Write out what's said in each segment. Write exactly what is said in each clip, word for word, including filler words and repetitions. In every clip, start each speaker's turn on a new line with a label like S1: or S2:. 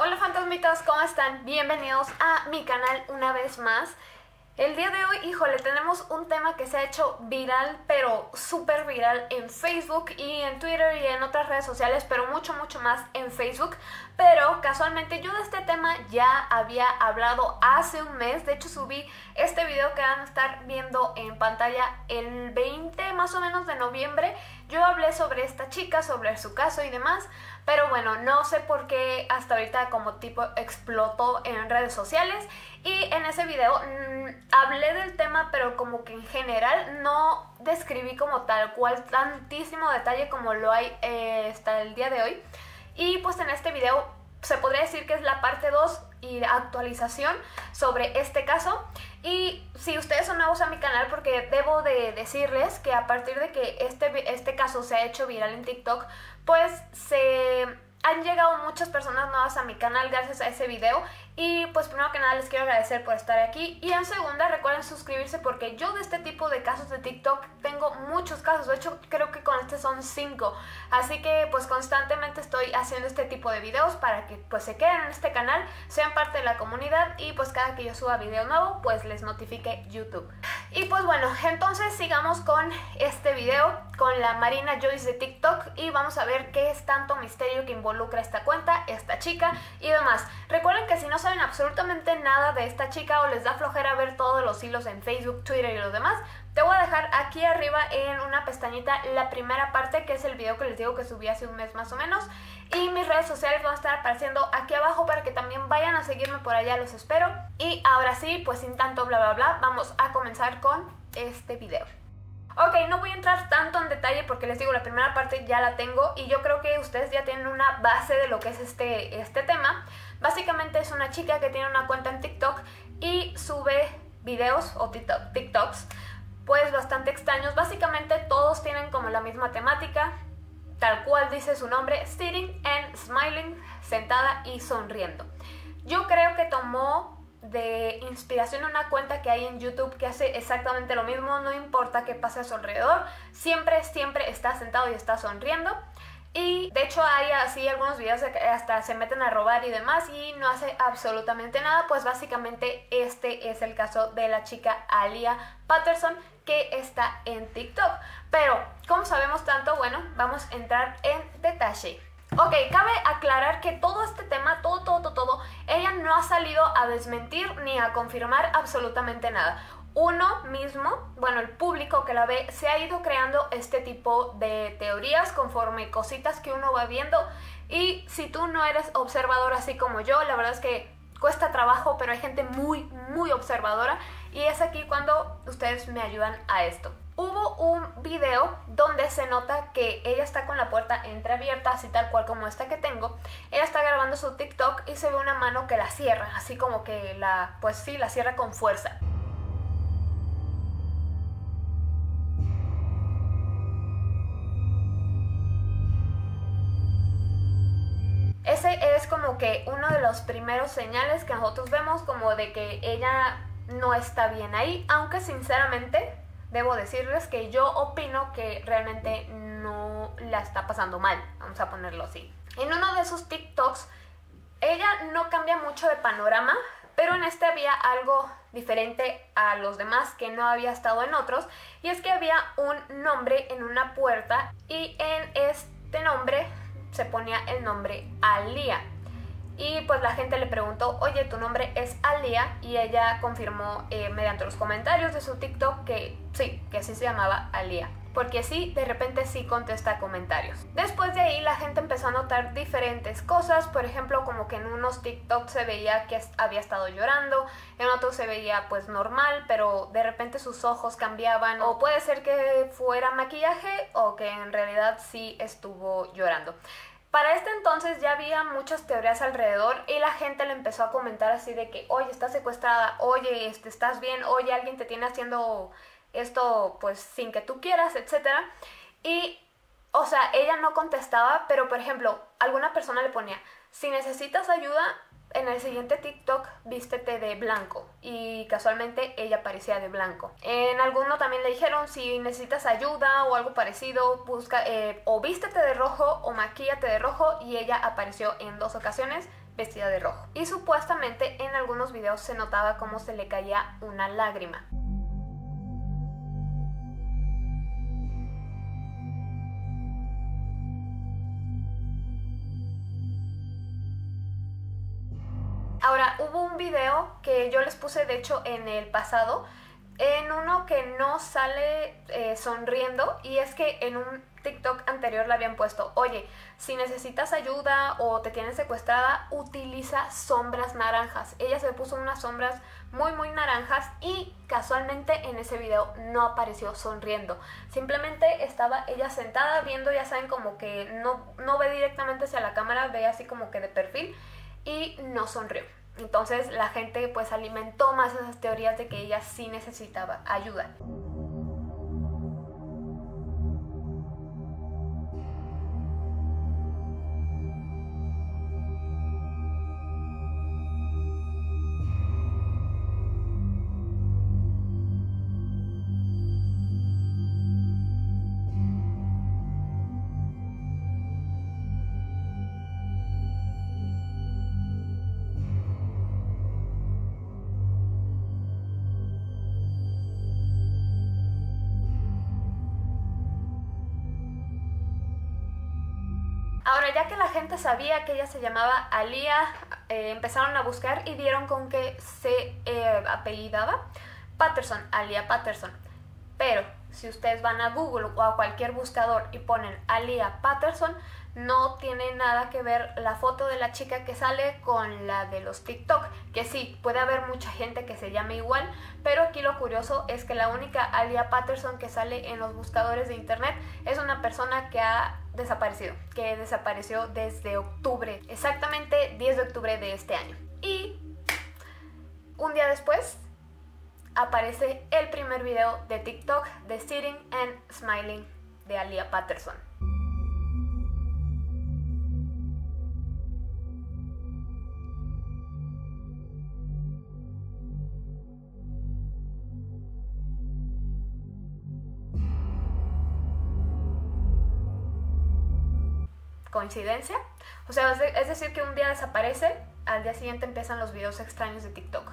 S1: Hola fantasmitas, ¿cómo están? Bienvenidos a mi canal una vez más. El día de hoy, híjole, tenemos un tema que se ha hecho viral, pero súper viral en Facebook y en Twitter y en otras redes sociales, pero mucho, mucho más en Facebook. Pero casualmente yo de este tema ya había hablado hace un mes. De hecho subí este video que van a estar viendo en pantalla el veinte más o menos de noviembre. Yo hablé sobre esta chica, sobre su caso y demás, pero bueno, no sé por qué hasta ahorita como tipo explotó en redes sociales. Y en ese video mmm, hablé del tema, pero como que en general no describí como tal cual tantísimo detalle como lo hay eh, hasta el día de hoy. Y pues en este video se podría decir que es la parte dos y actualización sobre este caso. Y si ustedes son nuevos a mi canal, porque debo de decirles que a partir de que este, este caso se ha hecho viral en TikTok, pues se han llegado muchas personas nuevas a mi canal gracias a ese video. Y pues primero que nada les quiero agradecer por estar aquí. Y en segunda, recuerden suscribirse porque yo de este tipo de casos de TikTok tengo muchos casos. De hecho, creo que con este son cinco. Así que pues constantemente estoy haciendo este tipo de videos para que pues se queden en este canal, sean parte de la comunidad y pues cada que yo suba video nuevo pues les notifique YouTube. Y pues bueno, entonces sigamos con este video con la Marina Joyce de TikTok y vamos a ver qué es tanto misterio que involucra esta cuenta, esta chica y demás. Recuerden que si no saben absolutamente nada de esta chica o les da flojera ver todos los hilos en Facebook, Twitter y los demás, te voy a dejar aquí arriba en una pestañita la primera parte, que es el video que les digo que subí hace un mes más o menos, y mis redes sociales van a estar apareciendo aquí abajo para que también vayan a seguirme por allá, los espero. Y ahora sí, pues sin tanto bla bla bla, vamos a comenzar con este video. Ok, no voy a entrar tanto en detalle porque les digo, la primera parte ya la tengo y yo creo que ustedes ya tienen una base de lo que es este, este tema. Básicamente es una chica que tiene una cuenta en TikTok y sube videos o TikTok, TikToks pues bastante extraños. Básicamente todos tienen como la misma temática, tal cual dice su nombre, sitting and smiling, sentada y sonriendo. Yo creo que tomó de inspiración una cuenta que hay en YouTube que hace exactamente lo mismo, no importa qué pase a su alrededor, siempre, siempre está sentado y está sonriendo. Y de hecho hay así algunos videos que hasta se meten a robar y demás y no hace absolutamente nada. Pues básicamente este es el caso de la chica Aaliyah Patterson que está en TikTok. Pero ¿cómo sabemos tanto? Bueno, vamos a entrar en detalle. Ok, cabe aclarar que todo este tema, todo, todo, todo, todo, ella no ha salido a desmentir ni a confirmar absolutamente nada. Uno mismo, bueno, el público que la ve, se ha ido creando este tipo de teorías conforme cositas que uno va viendo. Y si tú no eres observador así como yo, la verdad es que cuesta trabajo, pero hay gente muy, muy observadora. Y es aquí cuando ustedes me ayudan a esto. Hubo un video donde se nota que ella está con la puerta entreabierta, así tal cual como esta que tengo. Ella está grabando su TikTok y se ve una mano que la cierra, así como que la, pues sí, la cierra con fuerza. Ese es como que uno de los primeros señales que nosotros vemos como de que ella no está bien ahí, aunque sinceramente debo decirles que yo opino que realmente no la está pasando mal, vamos a ponerlo así. En uno de sus TikToks ella no cambia mucho de panorama, pero en este había algo diferente a los demás que no había estado en otros, y es que había un nombre en una puerta y en este nombre se ponía el nombre Aaliyah. Y pues la gente le preguntó, oye, ¿tu nombre es Aaliyah? Y ella confirmó eh, mediante los comentarios de su TikTok que sí, que sí se llamaba Aaliyah. Porque sí, de repente sí contesta comentarios. Después de ahí la gente empezó a notar diferentes cosas. Por ejemplo, como que en unos TikToks se veía que había estado llorando, en otros se veía pues normal, pero de repente sus ojos cambiaban. O puede ser que fuera maquillaje o que en realidad sí estuvo llorando. Para este entonces ya había muchas teorías alrededor y la gente le empezó a comentar así de que, oye, estás secuestrada, oye, este, estás bien, oye, alguien te tiene haciendo esto pues sin que tú quieras, etcétera. Y, o sea, ella no contestaba, pero por ejemplo, alguna persona le ponía, si necesitas ayuda, en el siguiente TikTok vístete de blanco, y casualmente ella parecía de blanco. En alguno también le dijeron, si necesitas ayuda o algo parecido, busca eh, o vístete de rojo o maquíllate de rojo, y ella apareció en dos ocasiones vestida de rojo. Y supuestamente en algunos videos se notaba cómo se le caía una lágrima. Ahora, hubo un video que yo les puse de hecho en el pasado, en uno que no sale eh, sonriendo, y es que en un TikTok anterior le habían puesto: oye, si necesitas ayuda o te tienes secuestrada, utiliza sombras naranjas. Ella se puso unas sombras muy muy naranjas y casualmente en ese video no apareció sonriendo. Simplemente estaba ella sentada viendo, ya saben, como que no, no ve directamente hacia la cámara, ve así como que de perfil, y no sonrió. Entonces la gente pues alimentó más esas teorías de que ella sí necesitaba ayuda. Ahora, ya que la gente sabía que ella se llamaba Aaliyah, eh, empezaron a buscar y vieron con que se eh, apellidaba Patterson, Aaliyah Patterson. Pero si ustedes van a Google o a cualquier buscador y ponen Aaliyah Patterson, no tiene nada que ver la foto de la chica que sale con la de los TikTok, que sí, puede haber mucha gente que se llame igual, pero aquí lo curioso es que la única Aaliyah Patterson que sale en los buscadores de internet es una persona que ha desaparecido, que desapareció desde octubre, exactamente diez de octubre de este año. Y un día después aparece el primer video de TikTok de Sitting and Smiling de Aaliyah Patterson. ¿Coincidencia? O sea, es decir que un día desaparece, al día siguiente empiezan los videos extraños de TikTok.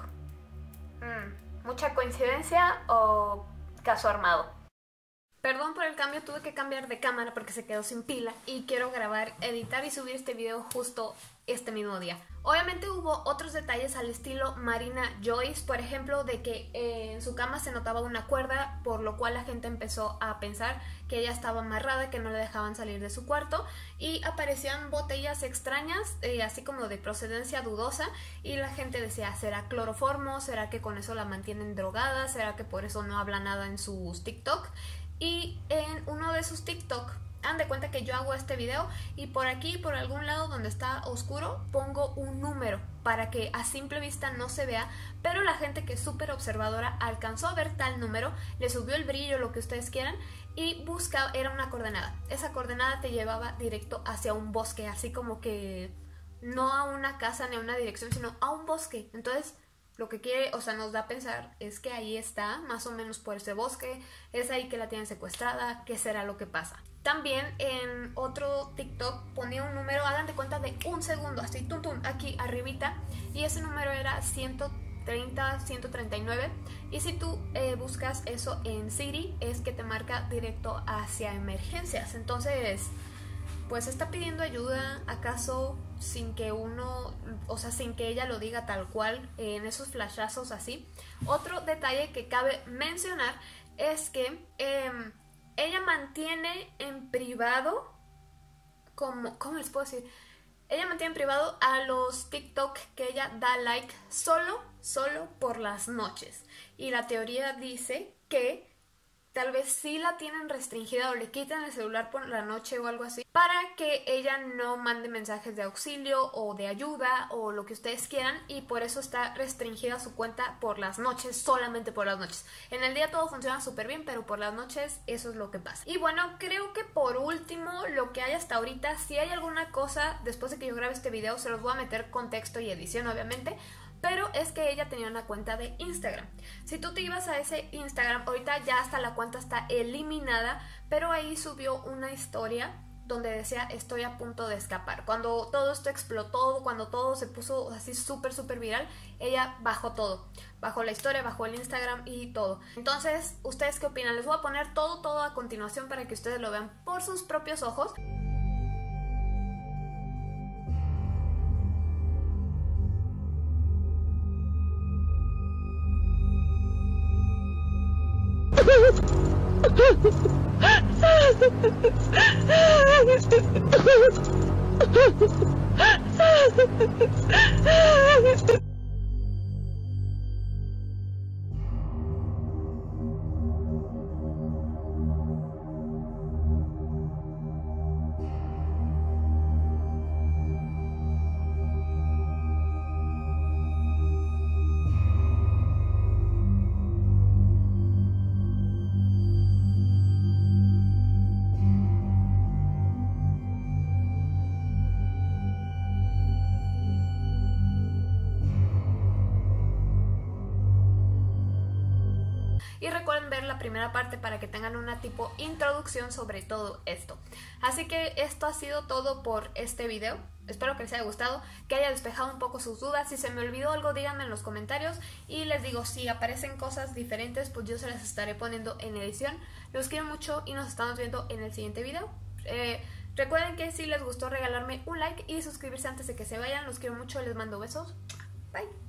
S1: Mm, ¿mucha coincidencia o caso armado? Perdón por el cambio, tuve que cambiar de cámara porque se quedó sin pila y quiero grabar, editar y subir este video justo este mismo día. Obviamente hubo otros detalles al estilo Marina Joyce, por ejemplo, de que eh, en su cama se notaba una cuerda, por lo cual la gente empezó a pensar que ella estaba amarrada, que no le dejaban salir de su cuarto, y aparecían botellas extrañas, eh, así como de procedencia dudosa, y la gente decía: ¿será cloroformo? ¿Será que con eso la mantienen drogada? ¿Será que por eso no habla nada en sus TikTok? Y en uno de sus TikTok, hagan de cuenta que yo hago este video y por aquí, por algún lado donde está oscuro, pongo un número para que a simple vista no se vea, pero la gente que es súper observadora alcanzó a ver tal número, le subió el brillo, lo que ustedes quieran, y buscaba, era una coordenada. Esa coordenada te llevaba directo hacia un bosque, así como que no a una casa ni a una dirección, sino a un bosque. Entonces, lo que quiere, o sea, nos da a pensar es que ahí está, más o menos por ese bosque, es ahí que la tienen secuestrada, ¿qué será lo que pasa? También en otro TikTok ponía un número, hagan de cuenta, de un segundo, así, tum, tum, aquí arribita, y ese número era ciento treinta, ciento treinta y nueve, y si tú eh, buscas eso en Siri, es que te marca directo hacia emergencias. Entonces, pues está pidiendo ayuda, ¿acaso sin que uno, o sea, sin que ella lo diga tal cual, eh, en esos flashazos así? Otro detalle que cabe mencionar es que eh, ella mantiene en privado, como, ¿cómo les puedo decir? Ella mantiene en privado a los TikTok que ella da like solo, solo por las noches. Y la teoría dice que tal vez sí la tienen restringida o le quitan el celular por la noche o algo así, para que ella no mande mensajes de auxilio o de ayuda o lo que ustedes quieran, y por eso está restringida su cuenta por las noches, solamente por las noches. En el día todo funciona súper bien, pero por las noches eso es lo que pasa. Y bueno, creo que por último, lo que hay hasta ahorita, si hay alguna cosa, después de que yo grabe este video, se los voy a meter contexto y edición, obviamente, pero es que ella tenía una cuenta de Instagram. Si tú te ibas a ese Instagram, ahorita ya hasta la cuenta está eliminada, pero ahí subió una historia donde decía estoy a punto de escapar. Cuando todo esto explotó, cuando todo se puso así súper súper viral, ella bajó todo, bajó la historia, bajó el Instagram y todo. Entonces, ¿ustedes qué opinan? Les voy a poner todo todo a continuación para que ustedes lo vean por sus propios ojos. Y recuerden ver la primera parte para que tengan una tipo introducción sobre todo esto. Así que esto ha sido todo por este video. Espero que les haya gustado, que haya despejado un poco sus dudas. Si se me olvidó algo, díganme en los comentarios. Y les digo, si aparecen cosas diferentes, pues yo se las estaré poniendo en edición. Los quiero mucho y nos estamos viendo en el siguiente video. Eh, recuerden que si les gustó regalarme un like y suscribirse antes de que se vayan. Los quiero mucho, les mando besos. Bye.